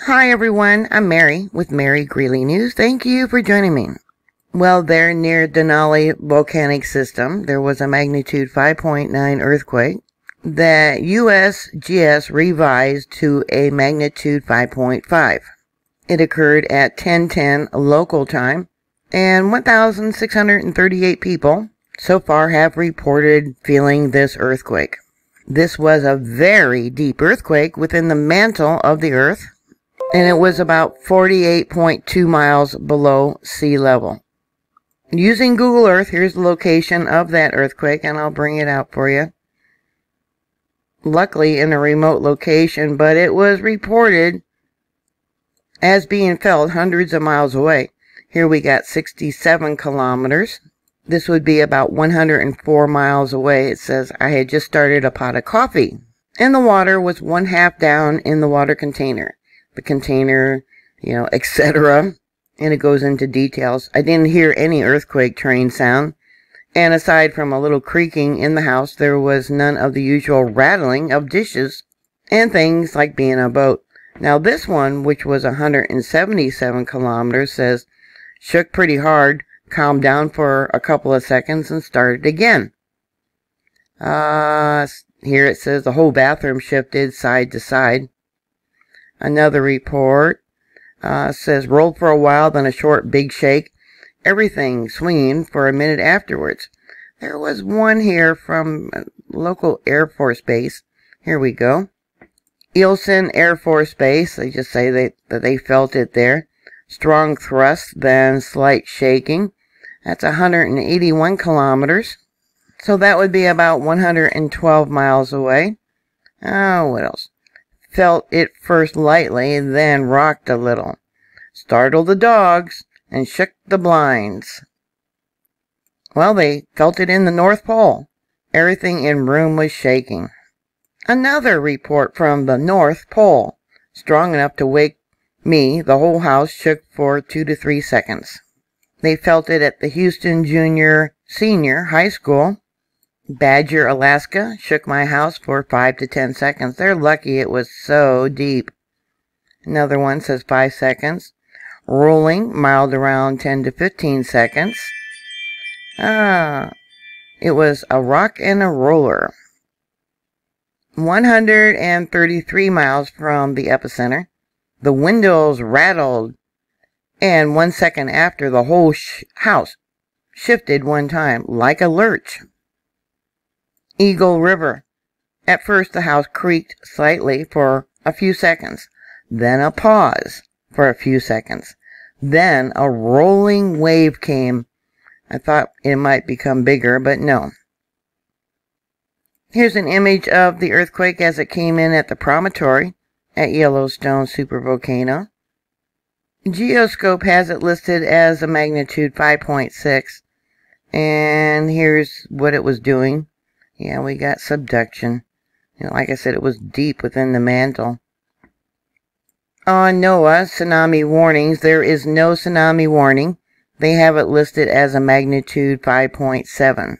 Hi everyone, I'm Mary with Mary Greeley News. Thank you for joining me. Well, there near Denali volcanic system, there was a magnitude 5.9 earthquake that USGS revised to a magnitude 5.5. It occurred at 10:10 local time, and 1,638 people so far have reported feeling this earthquake. This was a very deep earthquake within the mantle of the earth, and it was about 48.2 miles below sea level. Using Google Earth, here's the location of that earthquake, and I'll bring it out for you. Luckily in a remote location, but it was reported as being felt hundreds of miles away. Here we got 67 kilometers. This would be about 104 miles away. It says I had just started a pot of coffee, and the water was 1/2 down in the water container. The container, etc. And it goes into details. I didn't hear any earthquake train sound. And aside from a little creaking in the house, there was none of the usual rattling of dishes and things like being a boat. Now this one, which was 177 kilometers, says, shook pretty hard, calmed down for a couple of seconds, and started again. Here it says the whole bathroom shifted side to side. Another report says rolled for a while, then a short big shake. Everything swinging for a minute afterwards. There was one here from a local Air Force base. Here we go. Ilsen Air Force Base. They just say that they felt it there. Strong thrust, then slight shaking. That's 181 kilometers. So that would be about 112 miles away. Oh, what else? Felt it first lightly, then rocked a little. Startled the dogs and shook the blinds. Well, they felt it in the North Pole. Everything in room was shaking. Another report from the North Pole. Strong enough to wake me. The whole house shook for 2 to 3 seconds. They felt it at the Houston Senior High School. Badger, Alaska, shook my house for 5 to 10 seconds. They're lucky it was so deep. Another one says 5 seconds. Rolling, mild around 10 to 15 seconds. It was a rock and a roller. 133 miles from the epicenter. The windows rattled, and 1 second after, the whole house shifted one time, like a lurch. Eagle River. At first the house creaked slightly for a few seconds, then a pause for a few seconds, then a rolling wave came. I thought it might become bigger, but no. Here's an image of the earthquake as it came in at the promontory at Yellowstone supervolcano. Geoscope has it listed as a magnitude 5.6, and here's what it was doing. Yeah, we got subduction. Like I said, it was deep within the mantle. On NOAA tsunami warnings, there is no tsunami warning. They have it listed as a magnitude 5.7.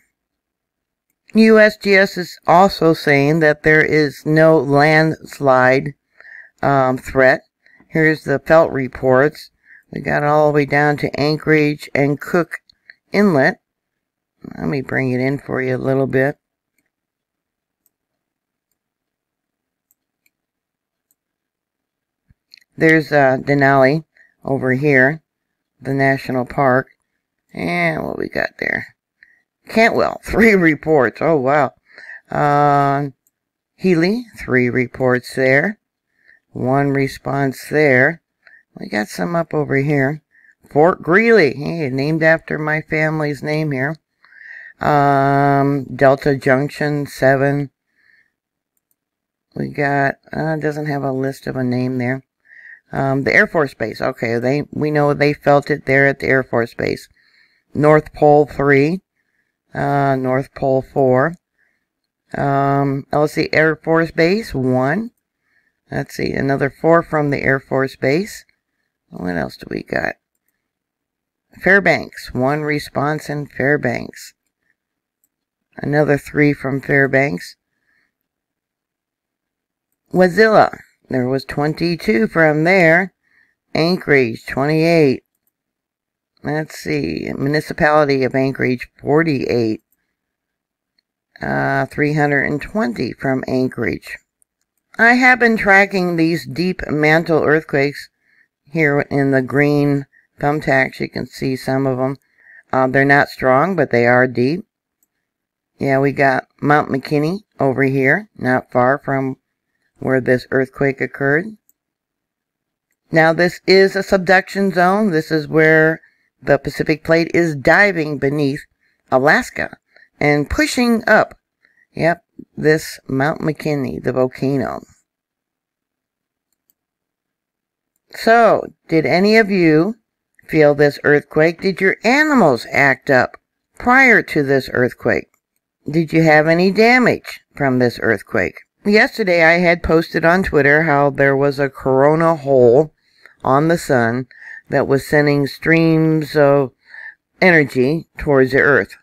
USGS is also saying that there is no landslide threat. Here's the felt reports. We got all the way down to Anchorage and Cook Inlet. Let me bring it in for you a little bit. There's Denali over here, the national park. And what we got there? Cantwell, 3 reports. Oh, wow. Healy, 3 reports there. 1 response there. We got some up over here. Fort Greeley, hey, named after my family's name here. Delta Junction, 7. We got, doesn't have a list of a name there. The Air Force Base, okay, we know they felt it there at the Air Force Base. North Pole 3, North Pole 4, let's see, Air Force Base 1, let's see, another 4 from the Air Force Base. What else do we got? Fairbanks, 1 response in Fairbanks. Another 3 from Fairbanks. Wazilla, There was 22 from there. Anchorage, 28. Let's see. Municipality of Anchorage, 48. 320 from Anchorage. I have been tracking these deep mantle earthquakes here in the green thumbtacks. You can see some of them. They're not strong, but they are deep. Yeah, we got Mount McKinney over here, not far from where this earthquake occurred. Now, this is a subduction zone. This is where the Pacific Plate is diving beneath Alaska and pushing up. Yep, this Mount McKinney, the volcano. So, did any of you feel this earthquake? Did your animals act up prior to this earthquake? Did you have any damage from this earthquake? Yesterday I had posted on Twitter how there was a corona hole on the sun that was sending streams of energy towards the earth.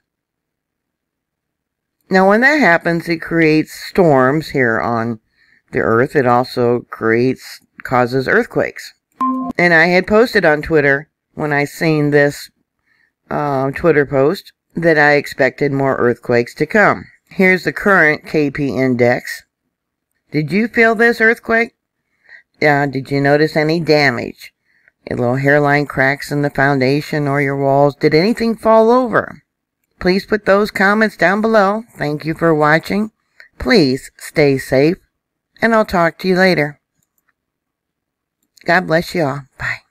Now when that happens, it creates storms here on the earth. It also causes earthquakes. And I had posted on Twitter when I seen this Twitter post that I expected more earthquakes to come. Here's the current KP index. Did you feel this earthquake? Did you notice any damage? Little hairline cracks in the foundation or your walls? Did anything fall over? Please put those comments down below. Thank you for watching. Please stay safe, and I'll talk to you later. God bless you all. Bye.